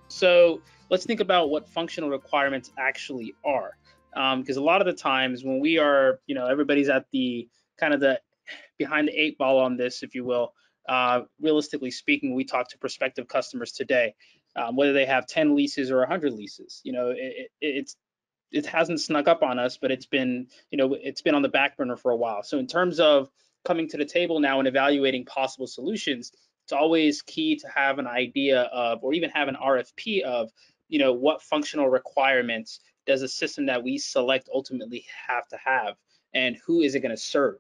So let's think about what functional requirements actually are. Because a lot of the times when we are, everybody's at the kind of the behind the eight ball on this, if you will. Realistically speaking, we talk to prospective customers today, whether they have 10 leases or 100 leases. It hasn't snuck up on us, but it's been on the back burner for a while. So in terms of coming to the table now and evaluating possible solutions, it's always key to have an idea of, or even have an RFP of, what functional requirements does the system that we select ultimately have to have, and who is it going to serve?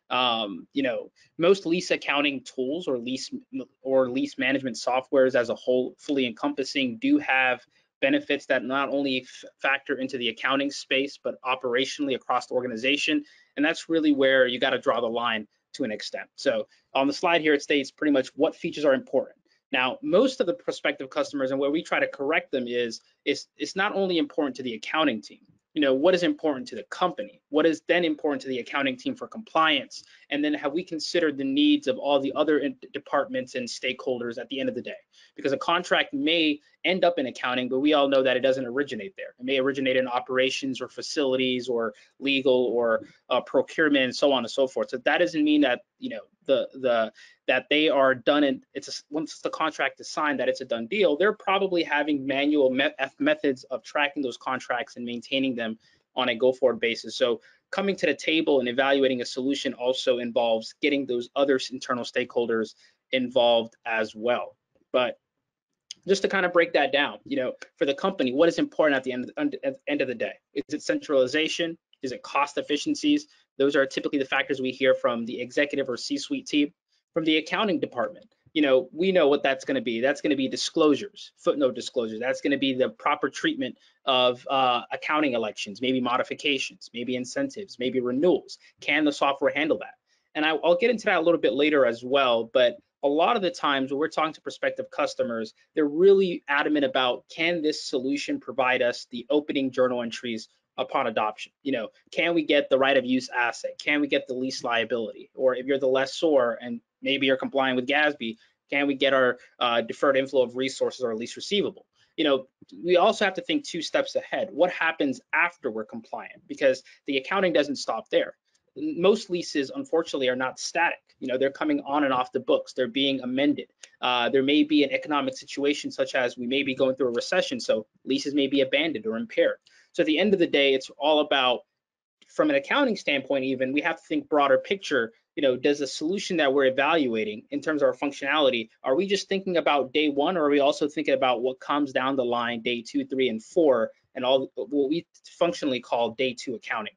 Most lease accounting tools or lease management softwares as a whole, fully encompassing, do have benefits that not only factor into the accounting space, but operationally across the organization. And that's really where you got to draw the line to an extent. So on the slide here, it states pretty much what features are important. Now, most of the prospective customers, and where we try to correct them is it's not only important to the accounting team. What is important to the company? What is then important to the accounting team for compliance? And then have we considered the needs of all the other departments and stakeholders at the end of the day? Because a contract may end up in accounting, but we all know that it doesn't originate there. It may originate in operations or facilities or legal or procurement and so on and so forth. So that doesn't mean that, that they are done, and once the contract is signed, that it's a done deal. They're probably having manual methods of tracking those contracts and maintaining them on a go-forward basis. So coming to the table and evaluating a solution also involves getting those other internal stakeholders involved as well. But just to kind of break that down, for the company, what is important at the end of the day? Is it centralization? Is it cost efficiencies? Those are typically the factors we hear from the executive or C-suite team. From the accounting department, we know what that's going to be. That's going to be disclosures, footnote disclosures. That's going to be the proper treatment of accounting elections, maybe modifications, maybe incentives, maybe renewals. Can the software handle that? And I'll get into that a little bit later as well, but a lot of the times when we're talking to prospective customers, they're really adamant about, can this solution provide us the opening journal entries upon adoption? Can we get the right of use asset? Can we get the lease liability? Or if you're the lessor and maybe you're complying with GASB, can we get our deferred inflow of resources or lease receivable? We also have to think 2 steps ahead. What happens after we're compliant? Because the accounting doesn't stop there. Most leases, unfortunately, are not static. They're coming on and off the books. They're being amended. There may be an economic situation such as we may be going through a recession, so leases may be abandoned or impaired. So at the end of the day, it's all about, from an accounting standpoint even, we have to think broader picture. Does the solution that we're evaluating in terms of our functionality, are we just thinking about day 1, or are we also thinking about what comes down the line, day 2, 3, and 4, and all what we functionally call day 2 accounting?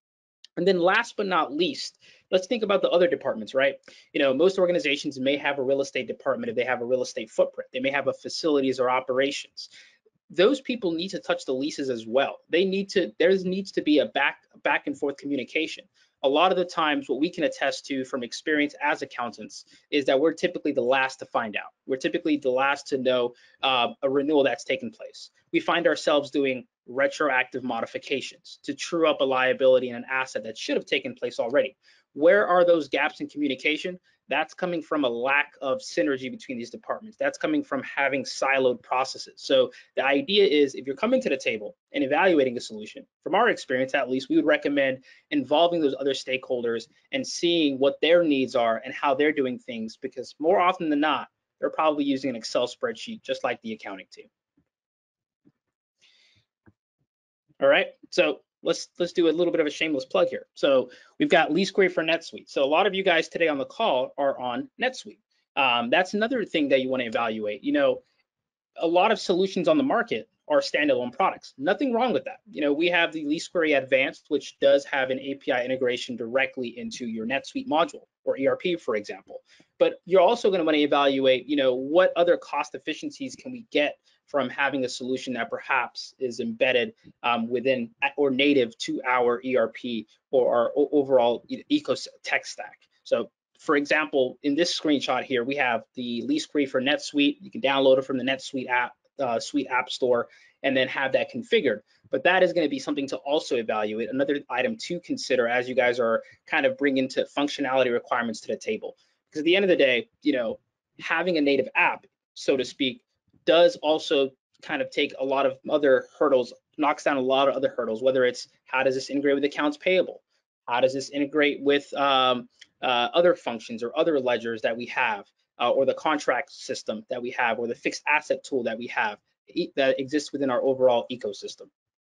And then last but not least, let's think about the other departments, right? Most organizations may have a real estate department if they have a real estate footprint. They may have a facilities or operations. Those people need to touch the leases as well. There needs to be a back and forth communication. A lot of the times what we can attest to from experience as accountants is that we're typically the last to find out. We're typically the last to know a renewal that's taken place. We find ourselves doing retroactive modifications to true up a liability and an asset that should have taken place already. Where are those gaps in communication? That's coming from a lack of synergy between these departments. That's coming from having siloed processes. So the idea is, if you're coming to the table and evaluating a solution, from our experience at least, we would recommend involving those other stakeholders and seeing what their needs are and how they're doing things, because more often than not, they're probably using an Excel spreadsheet just like the accounting team. All right, so let's do a little bit of a shameless plug here. So we've got LeaseQuery for NetSuite. So a lot of you guys today on the call are on NetSuite. That's another thing that you want to evaluate. A lot of solutions on the market are standalone products. Nothing wrong with that. We have the LeaseQuery Advanced, which does have an API integration directly into your NetSuite module or ERP, for example. But you're also going to want to evaluate, what other cost efficiencies can we get from having a solution that perhaps is embedded within or native to our ERP or our overall tech stack. So for example, in this screenshot here, we have the LeaseQuery for NetSuite. You can download it from the NetSuite app store and then have that configured. But that is going to be something to also evaluate, another item to consider as you guys are kind of bringing to functionality requirements to the table. Because at the end of the day, having a native app, so to speak, does also kind of take a lot of other hurdles, knocks down a lot of other hurdles, whether it's how does this integrate with accounts payable? How does this integrate with other functions or other ledgers that we have, or the contract system that we have, or the fixed asset tool that we have that exists within our overall ecosystem?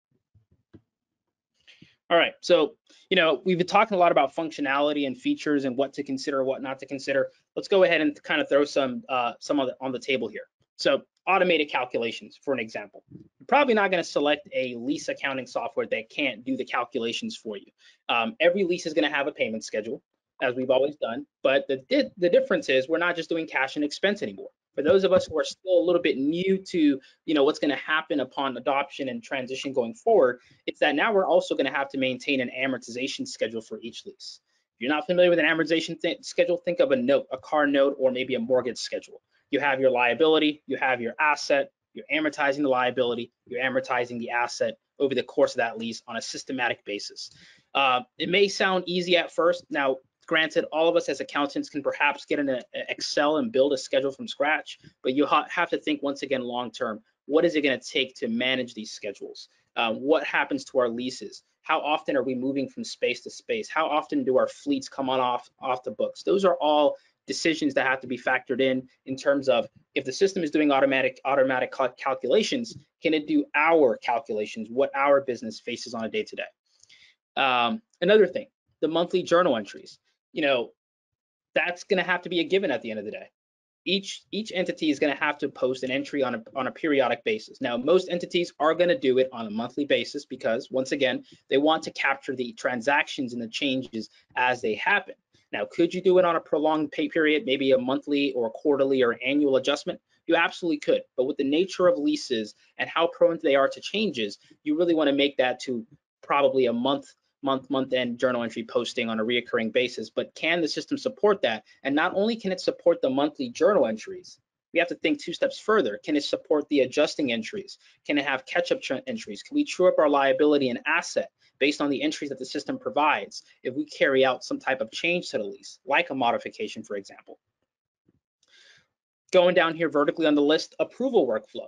All right, so we've been talking a lot about functionality and features and what to consider, what not to consider. Let's go ahead and kind of throw some on the table here. So automated calculations, for an example. You're probably not going to select a lease accounting software that can't do the calculations for you. Every lease is going to have a payment schedule, as we've always done, but the difference is we're not just doing cash and expense anymore. For those of us who are still a little bit new to what's going to happen upon adoption and transition going forward, it's that now we're also going to have to maintain an amortization schedule for each lease. If you're not familiar with an amortization schedule, think of a note, a car note, or maybe a mortgage schedule. You have your liability, you have your asset, you're amortizing the liability, you're amortizing the asset over the course of that lease on a systematic basis. It may sound easy at first. Now, granted, all of us as accountants can perhaps get into Excel and build a schedule from scratch, but you have to think once again long-term, what is it going to take to manage these schedules? What happens to our leases? How often are we moving from space to space? How often do our fleets come on off the books? Those are all decisions that have to be factored in terms of if the system is doing automatic calculations, can it do our calculations, what our business faces on a day-to-day? Another thing, the monthly journal entries. That's going to have to be a given at the end of the day. Each entity is going to have to post an entry on a periodic basis. Now, most entities are going to do it on a monthly basis because, once again, they want to capture the transactions and the changes as they happen. Now, could you do it on a prolonged pay period, maybe a monthly or quarterly or annual adjustment? You absolutely could. But with the nature of leases and how prone they are to changes, you really want to make that to probably a month-end journal entry posting on a reoccurring basis. But can the system support that? And not only can it support the monthly journal entries, we have to think 2 steps further. Can it support the adjusting entries? Can it have catch-up entries? Can we true up our liability and asset based on the entries that the system provides if we carry out some type of change to the lease, like a modification, for example? Going down here vertically on the list, approval workflow.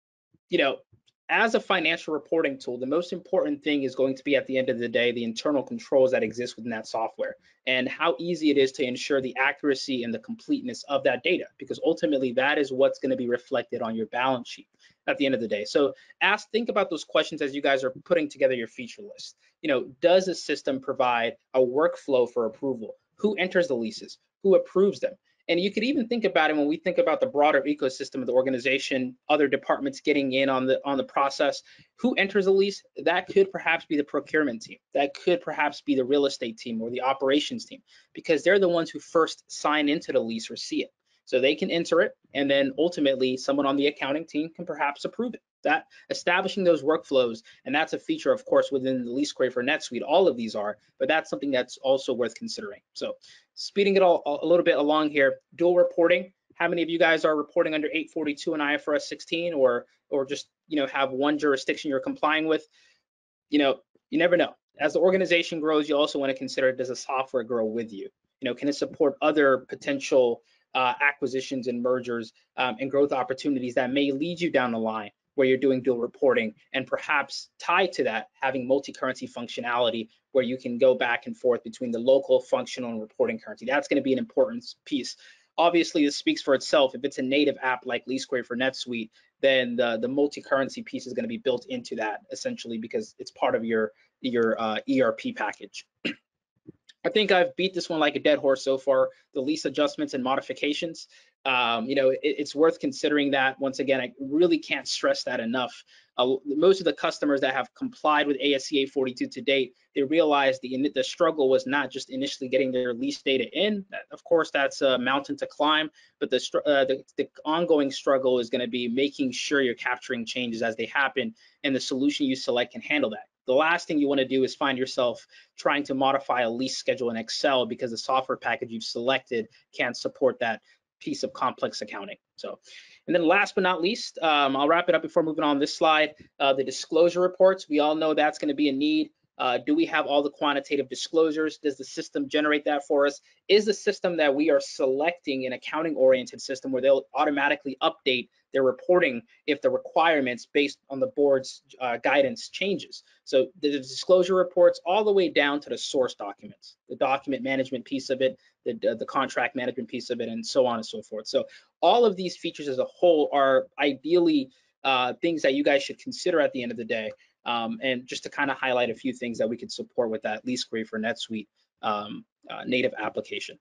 As a financial reporting tool, the most important thing is going to be, at the end of the day, the internal controls that exist within that software and how easy it is to ensure the accuracy and the completeness of that data, because ultimately that is what's going to be reflected on your balance sheet at the end of the day. So think about those questions as you guys are putting together your feature list. Does the system provide a workflow for approval? Who enters the leases? Who approves them? And you could even think about it when we think about the broader ecosystem of the organization, other departments getting in on the process. Who enters a lease? That could perhaps be the procurement team. That could perhaps be the real estate team or the operations team, because they're the ones who first sign into the lease or see it. So they can enter it, and then ultimately someone on the accounting team can perhaps approve it. That establishing those workflows, and that's a feature, of course, within the Lease Query for NetSuite. All of these are, but that's something that's also worth considering. So speeding it all a little bit along here, dual reporting. How many of you guys are reporting under 842 and IFRS 16, or just have one jurisdiction you're complying with? You never know. As the organization grows, you also want to consider, does the software grow with you? Can it support other potential acquisitions and mergers and growth opportunities that may lead you down the line where you're doing dual reporting, and perhaps tied to that, having multi-currency functionality where you can go back and forth between the local, functional, and reporting currency. That's going to be an important piece. Obviously, this speaks for itself. If it's a native app like Lease Query for NetSuite, then the multi-currency piece is going to be built into that, essentially, because it's part of your ERP package. I think I've beat this one like a dead horse so far. The lease adjustments and modifications, it's worth considering that. Once again, I really can't stress that enough. Most of the customers that have complied with ASC 842 to date, they realized the struggle was not just initially getting their lease data in. Of course, that's a mountain to climb, but the ongoing struggle is going to be making sure you're capturing changes as they happen, and the solution you select can handle that. The last thing you want to do is find yourself trying to modify a lease schedule in Excel because the software package you've selected can't support that piece of complex accounting. So, and then last but not least, I'll wrap it up before moving on this slide. The disclosure reports, we all know that's going to be a need. Do we have all the quantitative disclosures? Does the system generate that for us? Is the system that we are selecting an accounting-oriented system where they'll automatically update their reporting if the requirements based on the board's guidance changes? So the disclosure reports all the way down to the source documents, the document management piece of it, the contract management piece of it, and so on and so forth. So all of these features as a whole are ideally things that you guys should consider at the end of the day. And just to kind of highlight a few things that we could support with that lease query for NetSuite native application.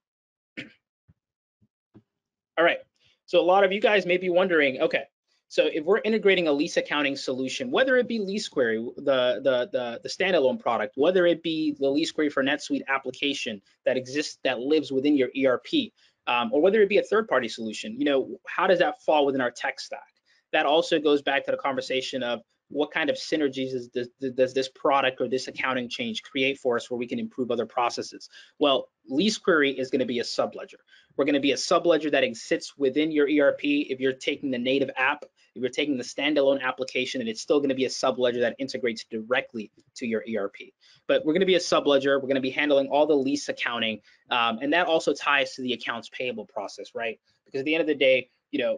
All right, so a lot of you guys may be wondering, okay, so if we're integrating a lease accounting solution, whether it be lease query, the standalone product, whether it be the lease query for NetSuite application that exists, that lives within your ERP, or whether it be a third-party solution, you know, how does that fall within our tech stack? That also goes back to the conversation of what kind of synergies does this product or this accounting change create for us where we can improve other processes? Well, lease query is going to be a subledger. We're going to be a subledger that sits within your ERP. If you're taking the native app, if you're taking the standalone application, and it's still going to be a subledger that integrates directly to your ERP. But we're going to be a subledger. We're going to be handling all the lease accounting, and that also ties to the accounts payable process, right? Because at the end of the day, you know,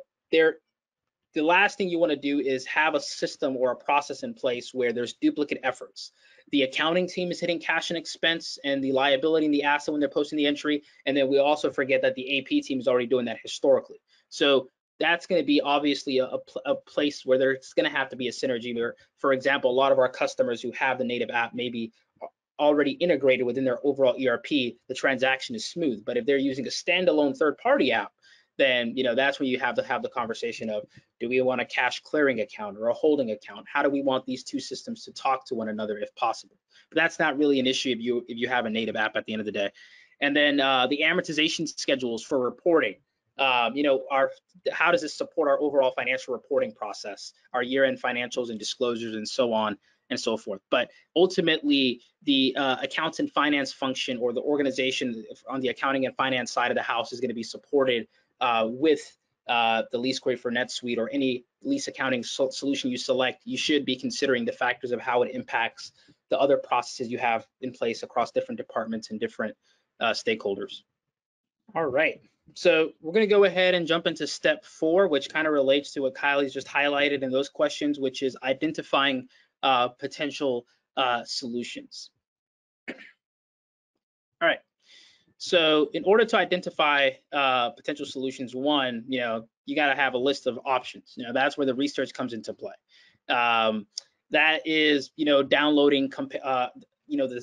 the last thing you want to do is have a system or a process in place where there's duplicate efforts. The accounting team is hitting cash and expense and the liability and the asset when they're posting the entry. And then we also forget that the AP team is already doing that historically. So that's going to be obviously a place where there's going to have to be a synergy where, for example, a lot of our customers who have the native app maybe already integrated within their overall ERP, the transaction is smooth. But if they're using a standalone third-party app, then, you know, that's when you have to have the conversation of, do we want a cash clearing account or a holding account? How do we want these two systems to talk to one another if possible? But that's not really an issue if you have a native app at the end of the day. And then the amortization schedules for reporting. You know, how does this support our overall financial reporting process, our year-end financials and disclosures and so on and so forth? But ultimately, the accounts and finance function or the organization on the accounting and finance side of the house is going to be supported with the lease query for NetSuite or any lease accounting solution you select. You should be considering the factors of how it impacts the other processes you have in place across different departments and different stakeholders. All right, so we're going to go ahead and jump into step 4, which kind of relates to what Kylie's just highlighted in those questions, which is identifying potential solutions. All right. So in order to identify potential solutions, one, you know, you got to have a list of options. You know, that's where the research comes into play. That is, you know, downloading, you know,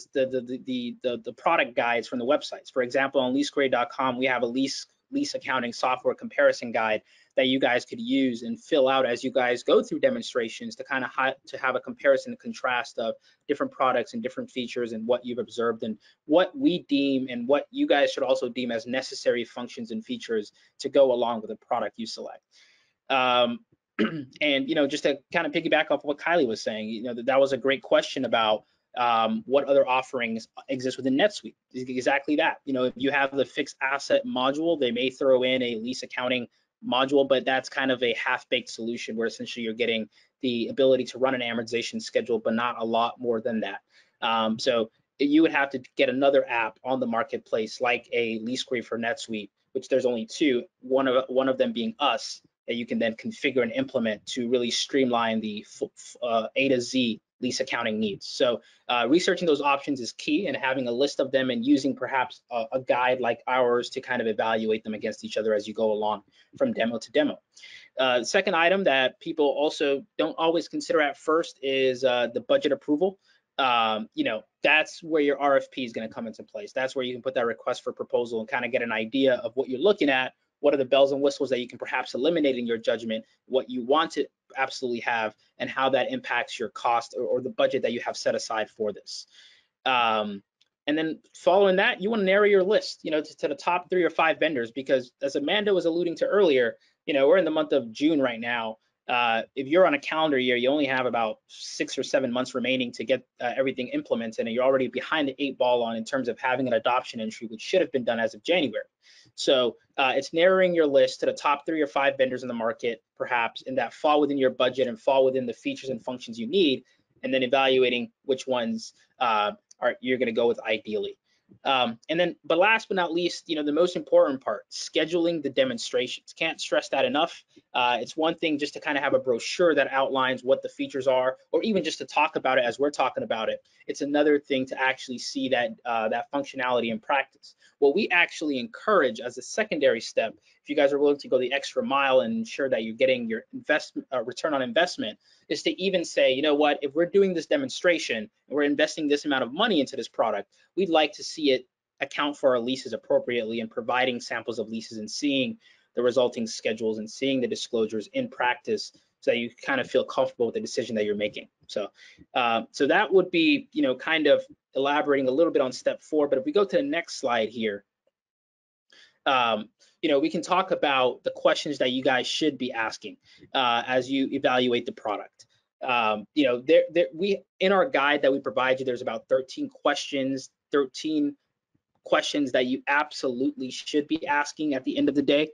the product guides from the websites. For example, on leasequery.com, we have a lease accounting software comparison guide that you guys could use and fill out as you guys go through demonstrations to kind of have a comparison and contrast of different products and different features and what you've observed and what we deem and what you guys should also deem as necessary functions and features to go along with the product you select. And, you know, just to kind of piggyback off what Kylie was saying, you know, that was a great question about what other offerings exist within NetSuite. Exactly that. You know, if you have the fixed asset module, they may throw in a lease accounting module, but that's kind of a half-baked solution where essentially you're getting the ability to run an amortization schedule, but not a lot more than that. So you would have to get another app on the marketplace like a lease query for NetSuite, which there's only 2, one of them being us, that you can then configure and implement to really streamline the A to Z lease accounting needs. So researching those options is key, and having a list of them and using perhaps a guide like ours to kind of evaluate them against each other as you go along from demo to demo. The second item that people also don't always consider at first is the budget approval. You know, that's where your RFP is going to come into place. That's where you can put that request for proposal and kind of get an idea of what you're looking at. What are the bells and whistles that you can perhaps eliminate in your judgment, what you want to absolutely have, and how that impacts your cost or the budget that you have set aside for this. And then following that, you want to narrow your list, you know, to the top 3 or 5 vendors, because as Amanda was alluding to earlier, you know, we're in the month of June right now. If you're on a calendar year, you only have about 6 or 7 months remaining to get everything implemented, and you're already behind the 8 ball in terms of having an adoption entry, which should have been done as of January. So it's narrowing your list to the top 3 or 5 vendors in the market, perhaps, and that fall within your budget and fall within the features and functions you need, and then evaluating which ones you're going to go with ideally. But last but not least, the most important part, scheduling the demonstrations. Can't stress that enough. It's one thing just to kind of have a brochure that outlines what the features are, or even just to talk about it as we're talking about it. It's another thing to actually see that that functionality in practice. What we actually encourage as a secondary step, if you guys are willing to go the extra mile and ensure that you're getting your investment return on investment, is to even say, you know what, if we're doing this demonstration and we're investing this amount of money into this product, we'd like to see it account for our leases appropriately, and providing samples of leases and seeing the resulting schedules and seeing the disclosures in practice, so that you kind of feel comfortable with the decision that you're making. So that would be, kind of elaborating a little bit on step 4. But if we go to the next slide here, we can talk about the questions that you guys should be asking as you evaluate the product. We in our guide that we provide you, there's about 13 questions that you absolutely should be asking at the end of the day.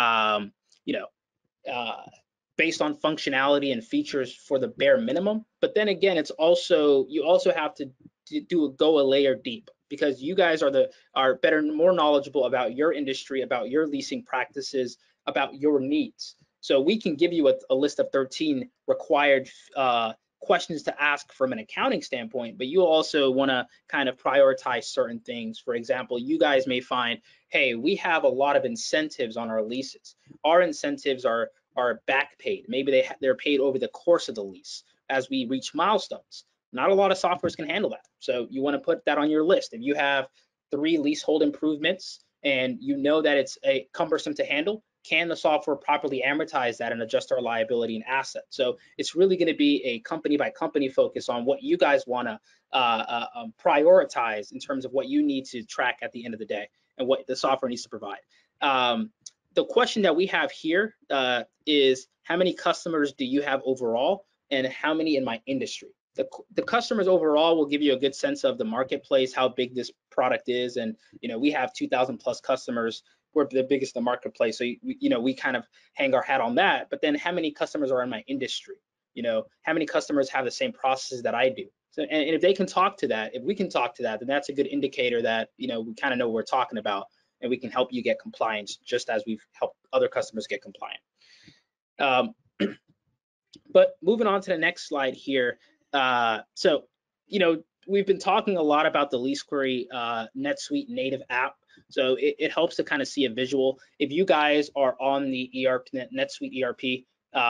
Based on functionality and features for the bare minimum. But then again, you also have to go a layer deep, because you guys are better, more knowledgeable about your industry, about your leasing practices, about your needs. So we can give you a list of 13 required questions to ask from an accounting standpoint, but you also want to kind of prioritize certain things. For example, you guys may find, hey, we have a lot of incentives on our leases. Our incentives are back paid. Maybe they're paid over the course of the lease as we reach milestones. Not a lot of softwares can handle that. So you want to put that on your list. If you have 3 leasehold improvements and you know that it's cumbersome to handle, can the software properly amortize that and adjust our liability and asset? So it's really going to be a company by company focus on what you guys want to prioritize in terms of what you need to track at the end of the day and what the software needs to provide. The question that we have here is, how many customers do you have overall, and how many in my industry? The customers overall will give you a good sense of the marketplace, how big this product is, and we have 2,000 plus customers. We're the biggest in the marketplace, so we kind of hang our hat on that. But then, how many customers are in my industry? How many customers have the same processes that I do? So, and if they can talk to that, if we can talk to that, then that's a good indicator that we kind of know what we're talking about, and we can help you get compliance just as we've helped other customers get compliant. But moving on to the next slide here. We've been talking a lot about the LeaseQuery NetSuite native app. So it helps to kind of see a visual. If you guys are on the NetSuite ERP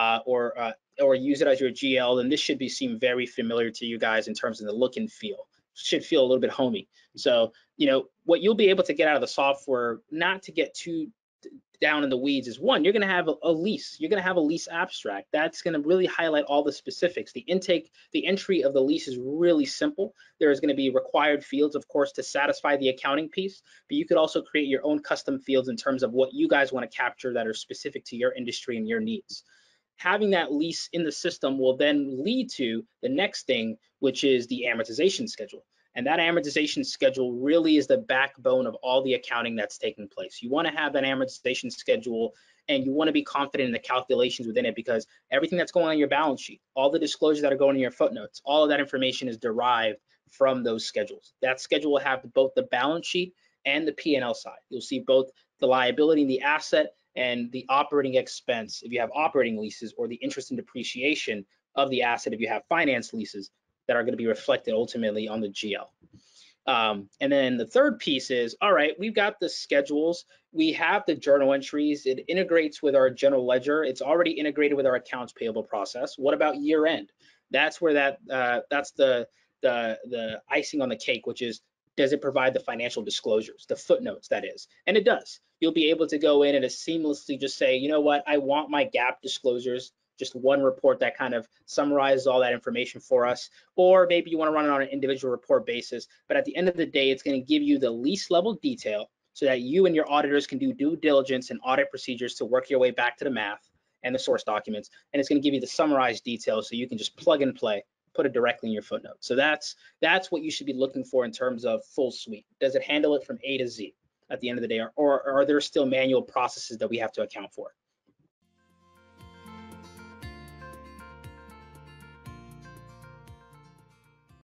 or use it as your GL, then this should seem very familiar to you guys in terms of the look and feel. Should feel a little bit homey. So what you'll be able to get out of the software, not to get too down in the weeds, is one, you're going to have a lease. You're going to have a lease abstract. That's going to really highlight all the specifics. The entry of the lease is really simple. There's going to be required fields, of course, to satisfy the accounting piece, but you could also create your own custom fields in terms of what you guys want to capture that are specific to your industry and your needs. Having that lease in the system will then lead to the next thing, which is the amortization schedule. And that amortization schedule really is the backbone of all the accounting that's taking place. You want to have that amortization schedule, and you want to be confident in the calculations within it, because everything that's going on your balance sheet, all the disclosures that are going in your footnotes, all of that information is derived from those schedules. That schedule will have both the balance sheet and the P&L side. You'll see both the liability and the asset, and the operating expense if you have operating leases, or the interest and depreciation of the asset if you have finance leases, that are going to be reflected ultimately on the GL. And then the third piece is, all right, we've got the schedules, we have the journal entries, it integrates with our general ledger, it's already integrated with our accounts payable process. What about year end? That's where that's the icing on the cake, which is, does it provide the financial disclosures, the footnotes, that is? And it does. You'll be able to go in and seamlessly just say, you know what, I want my GAAP disclosures, just one report that kind of summarizes all that information for us. Or maybe you want to run it on an individual report basis, but at the end of the day, it's going to give you the lease level detail so that you and your auditors can do due diligence and audit procedures to work your way back to the math and the source documents. And it's going to give you the summarized details so you can just plug and play, put it directly in your footnote. So that's what you should be looking for in terms of full suite. Does it handle it from A to Z at the end of the day, or are there still manual processes that we have to account for?